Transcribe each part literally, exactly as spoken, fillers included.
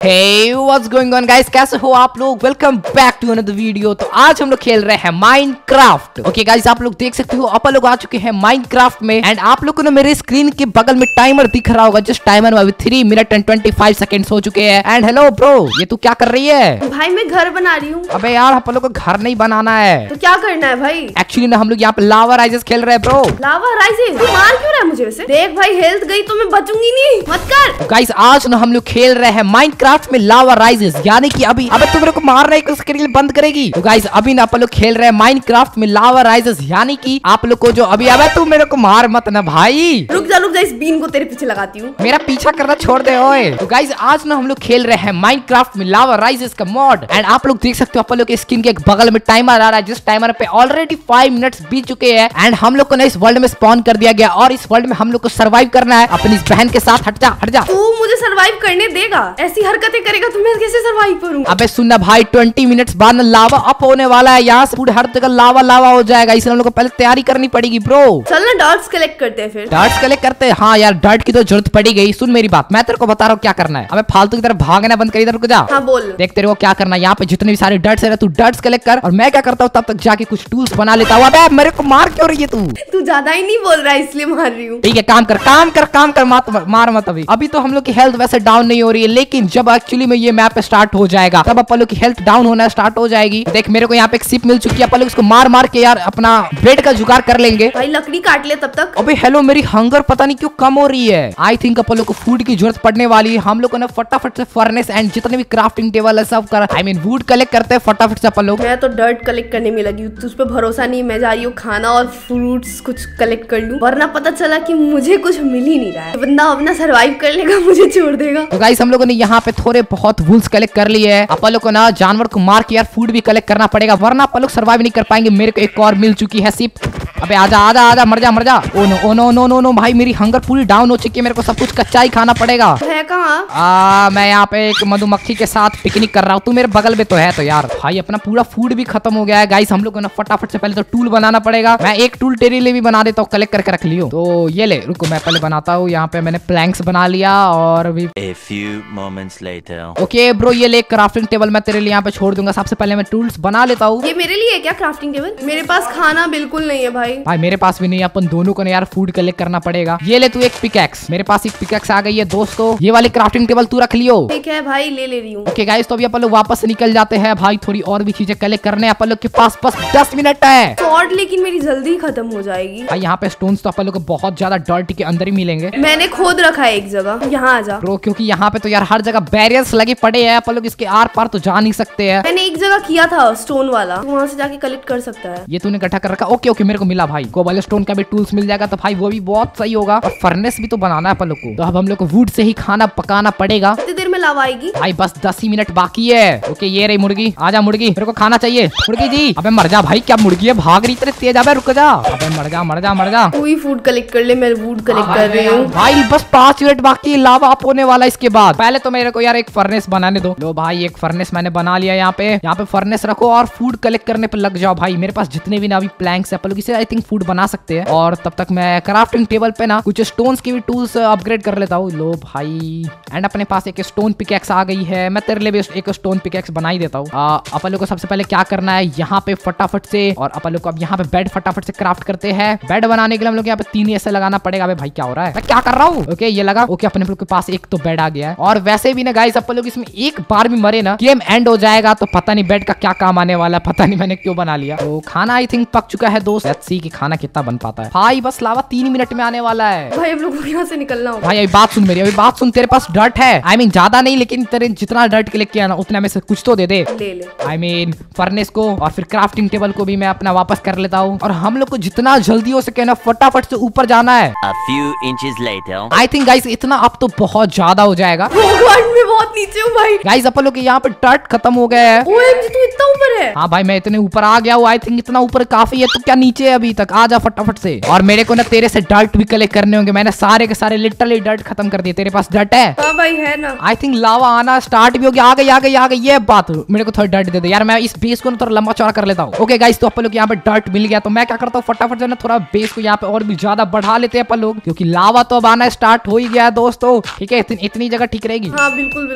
Hey, what's going on guys? कैसे हो आप लोग? Welcome back to another video. तो आज हम लोग खेल रहे हैं माइनक्राफ्ट। ओके गाइस, आप लोग देख सकते हो अपन लोग आ चुके हैं माइनक्राफ्ट में। एंड आप लोगों को मेरे स्क्रीन के बगल में टाइमर दिख रहा होगा। जस्ट टाइमर में अभी three minute and twenty five second हो चुके हैं। एंड हेलो ब्रो, ये तू क्या कर रही है? भाई मैं घर बना रही हूँ। अबे यार, अपन लोग को घर नहीं बनाना है। तो क्या करना है भाई? एक्चुअली ना हम लोग यहाँ पे लावा राइजेस खेल रहे हैं ब्रो। लावा राइजेस? तू मार क्यों रहा है मुझे वैसे? देख भाई, हेल्थ गई तो मैं बचूंगी नहीं, मत कर। गाइस आज ना हम लोग खेल रहे हैं माइनक्राफ्ट में लावा राइजेस, यानी कि अभी अबे तुम मेरे को मार रहे उसके लिए बंद करेगी। तो गाइस अभी ना अपन लोग खेल रहे हैं माइनक्राफ्ट में लावा राइजेस, यानी कि आप लोग को जो अभी अबे तुम मेरे को मार मत ना भाई। रुक जा रुक जा, इस बीन को तेरे पीछे लगाती हूँ। मेरा पीछा करना छोड़ दे ओए। तो गाइस आज ना हम लोग खेल रहे हैं माइनक्राफ्ट में लावा राइजेस का मॉड। एंड आप लोग देख सकते हो अपन लोग के स्क्रीन के एक बगल में टाइमर आ रहा है, जिस टाइमर पे ऑलरेडी फाइव मिनट्स बीत चुके हैं। एंड हम लोग को ना इस वर्ल्ड में स्पॉन कर दिया गया और इस वर्ल्ड में हम लोग को सर्वाइव करना है अपनी इस बहन के साथ। हट जा हट जा। तू मुझे सर्वाइव करने देगा? ऐसी हरकतें करेगा तो मैं कैसे सर्वाइव करूंगा? अबे सुनना भाई, ट्वेंटी मिनट्स बाद लावा अप होने वाला है। यहाँ से पूरे हर जगह लावा लावा हो जाएगा, इसलिए हम लोग को पहले तैयारी करनी पड़ेगी ब्रो। चल ना डॉट्स कलेक्ट करते हैं फिर। डर्ट्स कलेक्ट करते हैं? हाँ यार, डर्ट की तो जरूरत पड़ी गई। सुन मेरी बात, मैं तेरे को बता रहा हूँ क्या करना है। अबे फालतू की तरफ भागना बंद कर, इधर रुक जा। हाँ बोल। देख तेरे को क्या करना है, यहाँ पे जितने भी सारे डर्ट्स है तू डर्ट्स कलेक्ट कर और मैं क्या करता हूँ तब तक जाके कुछ टूल्स बना लेता हूँ। अबे मेरे को मार क्यों रही है तू? तू ज्यादा ही नहीं बोल रहा है इसलिए मार रही हूँ। ठीक है, काम कर काम कर काम कर, मत मार मत। अभी अभी तो हम लोग की हेल्थ वैसे डाउन नहीं हो रही है, लेकिन जब एक्चुअली में ये मैप स्टार्ट हो जाएगा तब अपन लोग की हेल्थ डाउन होना स्टार्ट हो जाएगी। देख मेरे को यहाँ पे एक सिप मिल चुकी है, अपन लोग इसको मार मार के यार अपना ब्रेड का जुगाड़ कर लेंगे। भाई लकड़ी काट ले तब तक। अबे हेलो, मेरी हंगर पता नहीं क्यों कम हो रही है। आई थिंक अपन लोग को फूड की जरूरत पड़ने वाली है। हम लोग को ना फटाफट से फर्नेस एंड जितने भी क्राफ्टिंग टेबल है सब कर आई मीन वुड कलेक्ट करते हैं फटाफट से अपन लोग। मैं तो डर्ट कलेक्ट करने में लगी हूँ, तुझ पे भरोसा नहीं। मैं जा रही हूँ खाना और फ्रूट्स कुछ कलेक्ट कर लूँ, वरना पता चला कि मुझे कुछ मिल ही नहीं रहा है। बंदा अपना सर्वाइव कर लेगा, मुझे छोड़ देगा। तो गाइस हम लोगों ने यहाँ पे थोड़े बहुत वुल्स कलेक्ट कर लिए है। अपन लोग को ना जानवर को मार के यार फूड भी कलेक्ट करना पड़ेगा, वरना अपन लोग सर्वाइव नहीं कर पाएंगे। मेरे को एक और मिल चुकी है सिप। अबे आजा आजा आजा, मर जा मर जा। Oh no oh no no no no भाई, मेरी हंगर पूरी डाउन हो चुकी है, मेरे को सब कुछ कच्चा ही खाना पड़ेगा। है कहाँ? आ, मैं यहाँ पे एक मधुमक्खी के साथ पिकनिक कर रहा हूँ। तू मेरे बगल में तो है। तो यार भाई अपना पूरा फूड भी खत्म हो गया है। गाइस हम लोग को ना फटाफट से पहले तो टूल बनाना पड़ेगा। मैं एक टूल तेरे लिए भी बना देता हूँ, कलेक्ट करके रख लियो। तो ये ले, रुको मैं पहले बनाता हूँ। यहाँ पे मैंने प्लैंक्स बना लिया और अभी A few moments later. Okay bro, ये ले क्राफ्टिंग टेबल मैं तेरे लिए यहाँ पे छोड़ दूंगा। सबसे पहले मैं टूल्स बना लेता हूँ। ये मेरे लिए है क्या क्राफ्टिंग टेबल? मेरे पास खाना बिल्कुल नहीं है भाई। भाई मेरे पास भी नहीं, अपन दोनों को ना यार फूड कलेक्ट करना पड़ेगा। ये ले तू एक पिकैक्स, मेरे पास एक पिकैक्स आ गई है दोस्तों। ये वाली क्राफ्टिंग टेबल तू रख लियो। ठीक है भाई, ले ले रही हूँ। ओके गाइस, तो अभी अपन लोग वापस से निकल जाते हैं भाई। थोड़ी और भी चीजें कलेक्ट करने अपन लोग के पास बस दस मिनट है। शॉर्ट लेकिन मेरी जल्दी खत्म हो जाएगी। भाई यहाँ पे स्टोन्स तो अपन लोग को बहुत ज्यादा डर्ट के अंदर ही मिलेंगे। मैंने खोद रखा है एक जगह, यहाँ आ जा ब्रो, क्योंकि यहाँ पे तो यार हर जगह बैरियर्स लगे पड़े हैं, अपन लोग इसके आर पार तो जा नहीं सकते हैं। मैंने एक जगह किया था स्टोन वाला, तो वहाँ से जाके कलेक्ट कर सकता है। ये तूने इकट्ठा कर रखा? ओके ओके, मेरे को मिला भाई। कोबल स्टोन का भी टूल्स मिल जाएगा तो भाई वो भी बहुत सही होगा। और फर्नेस भी तो बनाना है अपन लोग को, तो अब हम लोग को वुड से ही खाना पकाना पड़ेगा। कितनी देर में लावा आएगी? भाई बस दस ही मिनट बाकी है। ओके ये रही मुर्गी, आजा मुर्गी, मेरे को खाना चाहिए। मुर्गी जी, अबे मर जा भाई, क्या मुर्गी है भाग रही इतने तेज? अबे रुक जा, अबे मर जा मर जा मर जा। तू ही फूड कलेक्ट कर ले, मैं वुड कलेक्ट कर रही हूँ। भाई बस पांच मिनट बाकी, लावा अप होने वाला। इसके बाद पहले तो मेरे को यार एक फर्नेस बनाने दो। लो भाई एक फर्नेस मैंने बना लिया। यहाँ पे यहाँ पे फर्नेस रखो और फूड कलेक्ट करने पे लग जाओ भाई। मेरे पास जितने भी ना अभी प्लैंक्स है, अपन लोग इसे आई थिंक फूड बना सकते हैं। और तब तक मैं क्राफ्टिंग टेबल पे ना कुछ स्टोन्स की भी टूल्स अपग्रेड कर लेता हूँ। लो भाई, एंड अपने पास एक स्टोन पिकैक्स आ गई है। मैं तेरे लिए भी एक स्टोन पिकैक्स बना ही देता हूँ। अपन लोग को सबसे पहले क्या करना है, यहाँ पे फटाफट से, और अपन लोग को अब यहाँ पे बेड फटाफट से क्राफ्ट करते हैं। बेड बनाने के लिए हम लोग यहाँ पे तीन ऐसे लगाना पड़ेगा। अबे भाई क्या हो रहा है, मैं क्या कर रहा हूँ? ओके ये लगा। ओके अपने लोग के पास एक तो बेड आ गया है। और वैसे भी ना गाइस, अपन लोग इसमें एक बार भी मरे ना, गेम एंड हो जाएगा। तो पता नहीं बेड का क्या काम आने वाला है, पता नहीं मैंने क्यों बना लिया। तो खाना आई थिंक पक चुका है दोस्त। लेट्स सी कि खाना कितना बन पाता है। भाई बस लावा तीन मिनट में आने वाला है। भाई हम लोग को यहाँ से निकलना होगा। भाई अभी बात सुन मेरी, अभी बात सुन। तेरे पास डर्ट है, आई मीन ज्यादा नहीं, लेकिन तेरे जितना डर्ट कलेक्ट किया ना उतना में से कुछ तो दे दे। ले ले। आई मीन फर्नेस को और फिर क्राफ्टिंग टेबल को भी मैं अपना वापस कर लेता हूँ। और हम लोग को जितना जल्दी हो सके ना फटाफट से ऊपर जाना है। A few inches later. I think guys इतना अब तो बहुत ज्यादा हो जाएगा। भगवान मैं बहुत नीचे हूँ भाई। गाइस अपन लोग यहाँ पे डर्ट खत्म हो गया है। ओएमजी तू इतना ऊपर है? हाँ भाई मैं इतने ऊपर आ गया हूँ। आई थिंक इतना ऊपर काफी है। तो क्या नीचे है अभी तक? आ जा फटाफट से। और मेरे को ना तेरे से डर्ट भी कलेक्ट करने होंगे। मैंने सारे के सारे लिटरली डर्ट खत्म कर दिए। तेरे पास डर्ट है? हाँ भाई है ना। आई थिंक लावा आना स्टार्ट भी हो गया। आ गई आ गई आ गई। ये बात मेरे को थोड़ा डर्ट दे दे यार, मैं इस बेस को ना थोड़ा लंबा चौड़ा कर लेता हूँ। ओके गाइस, तो अपन लोग यहाँ पे डर्ट मिल गया। तो मैं क्या करता हूँ फटाफट जो ना थोड़ा बेस को यहाँ पे और भी ज्यादा बढ़ा लेते हैं अपन लोग, क्योंकि लावा तो अब आना स्टार्ट हो ही गया है दोस्तों। ठीक है, इतनी, इतनी जगह ठीक रहेगी। हाँ बिल्कुल बिल्कुल। अपन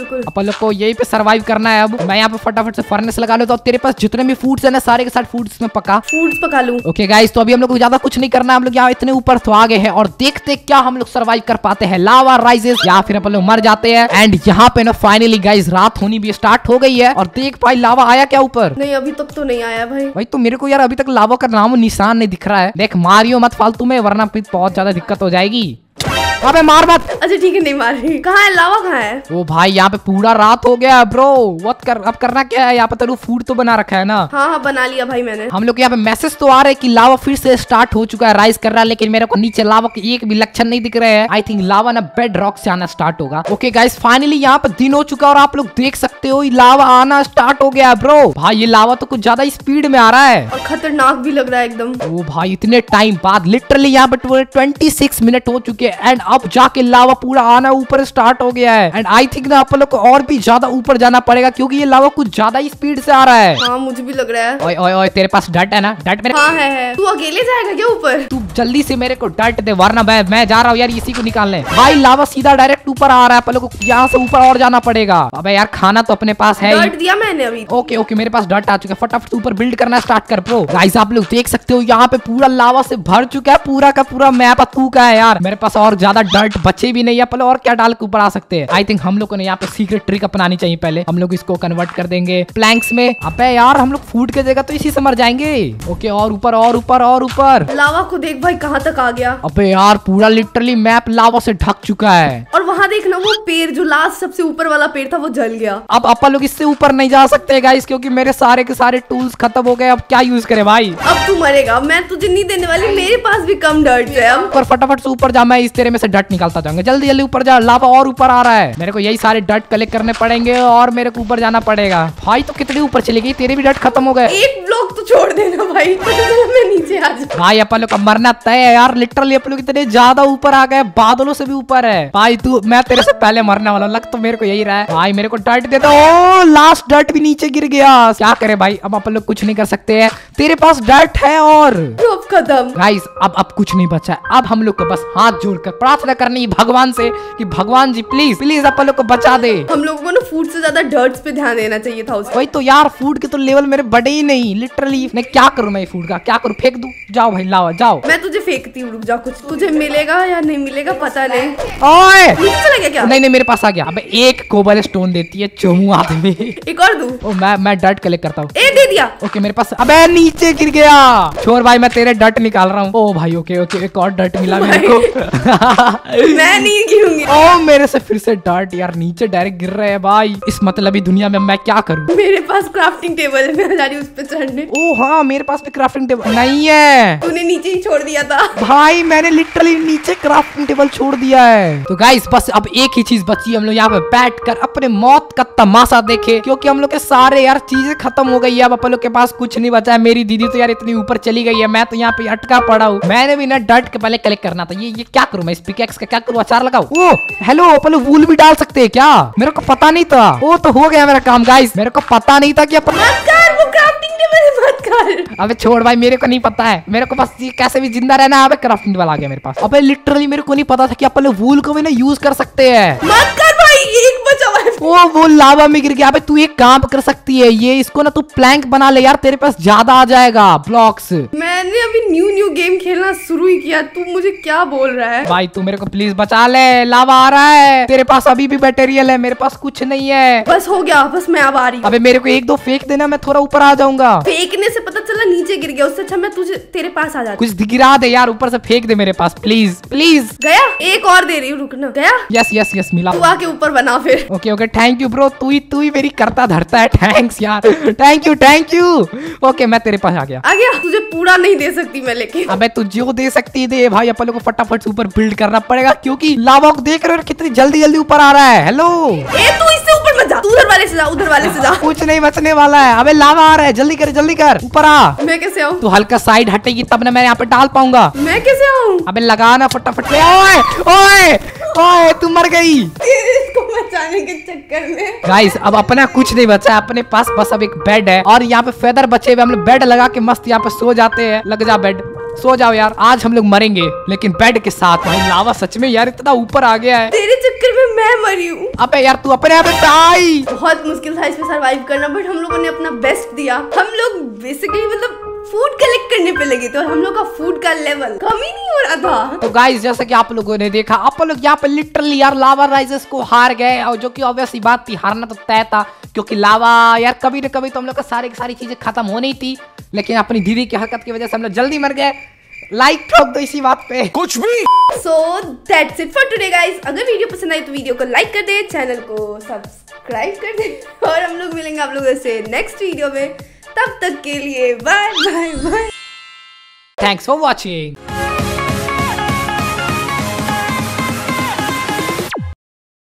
लोग को यही पे सरवाइव करना है। अब मैं यहाँ पे फटाफट से फर्नेस लगा लेता हूँ। तेरे पास जितने भी फूड्स है ना सारे के सारे फूड्स में पका फूड्स पका लूं। ओके गाइस, तो अभी हम लोग को ज्यादा कुछ नहीं करना है। हम लोग यहाँ इतने ऊपर तो आ गए हैं और देखते क्या हम लोग सरवाइव कर पाते हैं। लावा राइजेस या फिर अपन लोग मर जाते हैं। एंड यहाँ पे ना फाइनली गाइस रात होनी भी स्टार्ट हो गई है। और देख भाई लावा आया क्या ऊपर? नहीं अभी तक तो नहीं आया भाई। भाई तो मेरे को यार अभी तक लावा का नाम निशान नहीं दिख रहा है। देख मारियो मत फालतू में, वरना फिर बहुत ज्यादा दिक्कत हो जाएगी। अबे मार मत। अच्छा ठीक है नहीं मार रही। कहाँ है लावा? कहाँ है? ओ भाई यहाँ पे पूरा रात हो गया ब्रो। व्हाट कर अब करना क्या है? यहाँ पे तो फूड तो बना रखा है ना। हाँ हाँ बना लिया भाई मैंने। हम लोग यहाँ पे मैसेज तो आ रहे हैं कि लावा फिर से स्टार्ट हो चुका है, राइज कर रहा है, लेकिन मेरे को नीचे लावा के एक भी लक्षण नहीं दिख रहे हैं। आई थिंक लावा ना बेड रॉक से आना स्टार्ट होगा। ओके गाइस फाइनली यहाँ पे दिन हो चुका है और आप लोग देख सकते हो लावा आना स्टार्ट हो गया है ब्रो। भाई ये लावा तो कुछ ज्यादा स्पीड में आ रहा है और खतरनाक भी लग रहा है एकदम। ओ भाई इतने टाइम बाद लिटरली यहाँ पे ट्वेंटी सिक्स मिनट हो चुके हैं एंड अब जाके लावा पूरा आना ऊपर स्टार्ट हो गया है। एंड आई थिंक ना आप लोग को और भी ज्यादा ऊपर जाना पड़ेगा क्योंकि ये लावा कुछ ज्यादा ही स्पीड से आ रहा है। हाँ मुझे भी लग रहा है। ओए ओए ओए तेरे पास डट है ना? डट मेरे हाँ है, है। तू अकेले जाएगा क्या ऊपर? तू जल्दी से मेरे को डट दे वरना मैं मैं जा रहा हूँ यार इसी को निकालने। भाई लावा सीधा डायरेक्ट ऊपर आ रहा है, अपन लोग को यहाँ से ऊपर और जाना पड़ेगा। अबे यार खाना तो अपने पास है। डट दिया मैंने अभी। ओके ओके मेरे पास डट आ चुका है। फटाफट ऊपर बिल्ड करना स्टार्ट कर ब्रो। गाइस आप लोग देख सकते हो यहाँ पे पूरा लावा से भर चुका है, पूरा का पूरा मैप तू का है यार। मेरे पास और ज्यादा डट बचे भी नहीं है, पहले और क्या डाल के ऊपर आ सकते हैं। आई थिंक हम लोग को यहाँ पे सीक्रेट ट्रिक अपनानी चाहिए। पहले हम लोग इसको कन्वर्ट कर देंगे प्लैंक्स में। अबे यार हम लोग फूड के जगह तो इसी से मर जाएंगे। ओके और ऊपर और ऊपर और ऊपर। लावा को देख भाई कहाँ तक आ गया। अबे यार पूरा लिटरली मैप लावा से ढक चुका है। और वहाँ देखना वो पेड़ जो लास्ट सबसे ऊपर वाला पेड़ था वो जल गया। अब अपन लोग इससे ऊपर नहीं जा सकते गाइस क्योंकि मेरे सारे के सारे टूल्स खत्म हो गए। अब क्या यूज करे भाई? अब तू मरेगा, मैं तुझे नहीं देने वाली, मेरे पास भी कम डर्ट है। अब पर फटाफट से ऊपर जा, मैं इस तेरे में से डट निकालता जाऊंगा। जल्दी जल्दी ऊपर जा, लावा और ऊपर आ रहा है। मेरे को यही सारे डट कलेक्ट करने पड़ेंगे और मेरे को ऊपर जाना पड़ेगा। भाई तो कितने ऊपर चली गई? तेरे भी डट खत्म हो गए। एक ब्लॉक तो छोड़ देना भाई। मैं नीचे आ जा। भाई अपन लोग का मरना तय है यार। लिटरली अपन लोग इतने ज्यादा ऊपर आ गए, बादलों से भी ऊपर है। भाई तू मैं तेरे से पहले मरने वाला, लग तो मेरे को यही रहा है। भाई मेरे को डट दे दो। ओ लास्ट डट भी नीचे गिर गया। क्या करे भाई, अब अपन लोग कुछ नहीं कर सकते हैं। तेरे पास डट है और अब खत्म। गाइस अब अब कुछ नहीं बचा है। अब हम लोग को बस हाथ जोड़कर प्रार्थना करनी है भगवान से कि भगवान जी प्लीज प्लीज अपन लोग को बचा दे। हम लोगों को ना फूड से ज्यादा डर्ट्स पे ध्यान देना चाहिए था उसको। वही तो यार, फूड के तो लेवल मेरे बढ़े ही नहीं। लिटरली मैं क्या करूं? मैं फूड का क्या करूं? फेंक दूं? जाओ भाई लावा जाओ। मैं तुझे फेंकती हूँ, रुक जा। कुछ तुझे मिलेगा या नहीं मिलेगा पता नहीं। ओए नीचे चला गया क्या? नहीं नहीं मेरे पास आ गया। अबे एक कोबल स्टोन देती है चोमू आदमी। एक और दूं? ओ मैं मैं डट कलेक्ट करता हूँ। ए दे दिया। ओके मेरे पास। अबे नीचे गिर गया। छोड़ भाई मैं तेरे डट निकाल रहा हूँ। ओ भाई ओके ओके एक और डट मिला मेरे को। मैं नहीं गिरूंगी। ओ मेरे से फिर से डट यार नीचे डायरेक्ट गिर रहे हैं भाई। इस मतलबी दुनिया में मैं क्या करूँ? मेरे पास क्राफ्टिंग टेबल है, मैं जा रही हूँ उस पे चढ़ने। ओ हाँ मेरे पास भी क्राफ्टिंग टेबल नहीं है। तूने नीचे ही छोड़ दिया था भाई। मैंने लिटरली नीचे क्राफ्टिंग टेबल छोड़ दिया है। तो गाइस बस अब एक ही चीज बची, हम लोग यहाँ पे बैठ कर अपने मौत का तमाशा देखे क्योंकि हम लोग के सारे यार चीजें खत्म हो गई है। अब अपन लोग के पास कुछ नहीं बचा है। मेरी दीदी तो यार इतनी ऊपर चली गई है, मैं तो यहाँ पे अटका पड़ा हूँ। मैंने भी ना डट के पहले कलेक्ट करना था। ये ये क्या करूँ मैं? इस पिकेक्स का क्या करूँ? अचार लगाओ। ओ हेलो अपन लोग वूल भी डाल सकते हैं क्या? मेरे को पता नहीं था। ओ तो हो गया मेरा काम गाइस। मेरे को पता नहीं था कि अपन मत कर वो क्राफ्टिंग टेबल मत कर। अबे छोड़ भाई, मेरे को नहीं पता है। मेरे को बस ये कैसे भी जिंदा रहना है। अबे क्राफ्टिंग टेबल आ गया मेरे पास। अबे लिटरली मेरे को नहीं पता था कि अपन लोग वूल को भी ना यूज कर सकते हैं। मत कर भाई, एक बचा हुआ है। ओ वो लावा में गिर गया। अबे तू एक काम कर सकती है, ये इसको ना तू प्लैंक बना ले यार, तेरे पास ज्यादा आ जाएगा ब्लॉक्स। मैंने अभी न्यू न्यू गेम खेलना शुरू ही किया, तू मुझे क्या बोल रहा है? भाई तू मेरे को प्लीज बचा ले, लावा आ रहा है। तेरे पास अभी भी मटेरियल है, मेरे पास कुछ नहीं है। बस हो गया, बस मैं अब आ रही हूँ। अबे मेरे को एक दो फेंक देना, मैं थोड़ा ऊपर आ जाऊंगा। फेंकने से पता चला नीचे गिर गया, उससे अच्छा मैं तुझे तेरे पास आ जाती। कुछ गिरा दे यार, ऊपर से फेंक दे मेरे पास प्लीज प्लीज। गया? एक और दे रही हूँ, रुकना। गया? यस यस यस मिला। तू आके ऊपर बना फिर। Okay okay thank you bro, तू ही तू ही मेरी करता धरता है। थैंक्स यार, thank you thank you. Okay मैं तेरे पास आ गया। आ गया? तुझे पूरा नहीं दे सकती मैं, लेकिन अबे तू जो दे सकती दे भाई। अपन लोग को फटाफट से ऊपर बिल्ड करना पड़ेगा क्योंकि लावा को देख रहे हो कितनी जल्दी जल्दी ऊपर आ रहा है। हेलो ए तू इससे ऊपर मत जा, तू उधर वाले से जा, उधर वाले से जा। कुछ नहीं बचने वाला है। अबे लावा आ रहा है, जल्दी कर जल्दी कर, ऊपर आ। मैं कैसे आऊँ? तू हल्का साइड हटेगी तब ना मैं यहाँ पे डाल पाऊंगा। मैं कैसे आऊँ? अबे लगाना फटाफट से। ओए ओए ओए तू मर गई इसको बचाने के चक्कर में। गाइस अब अपना कुछ नहीं बचा है अपने पास, बस अब एक बेड है और यहाँ पे फेदर बचे हुए। हम लोग बेड लगा के मस्त यहाँ पे सो जाते हैं। लग जा बेड, सो जाओ यार। आज हम लोग मरेंगे लेकिन बेड के साथ। भाई लावा सच में यार इतना ऊपर आ गया है। तेरे चक्कर में मैं मैं मरी हूँ। अबे यार तू अपने आप आई। बहुत मुश्किल था इसमें सरवाइव करना, बट हम लोगों ने अपना बेस्ट दिया। हम लोग बेसिकली मतलब फूड कलेक्ट करने पे लगे थे और हम लोग का फूड का लेवल कम ही नहीं हो रहा था। तो गाइस जैसे कि आप लोगों ने देखा, आप लोग यहाँ पे लिटरली यार लावा राइजेस को हार गए, और जो कि ऑब्वियसली बात थी, हारना तो तय था, क्योंकि लावा यार कभी न कभी तो हम लोग का सारी सारी चीजें खत्म होनी थी, लेकिन अपनी दीदी की हरकत की वजह से हम लोग जल्दी मर गए। लाइक ठोक दो इसी बात पे। कुछ भी। So that's it for today guys. अगर वीडियो पसंद आई तो वीडियो को लाइक कर दे, चैनल को सब्सक्राइब कर दे, और हम लोग मिलेंगे आप लोगों से नेक्स्ट वीडियो में। तब तक के लिए bye bye bye. Thanks for watching.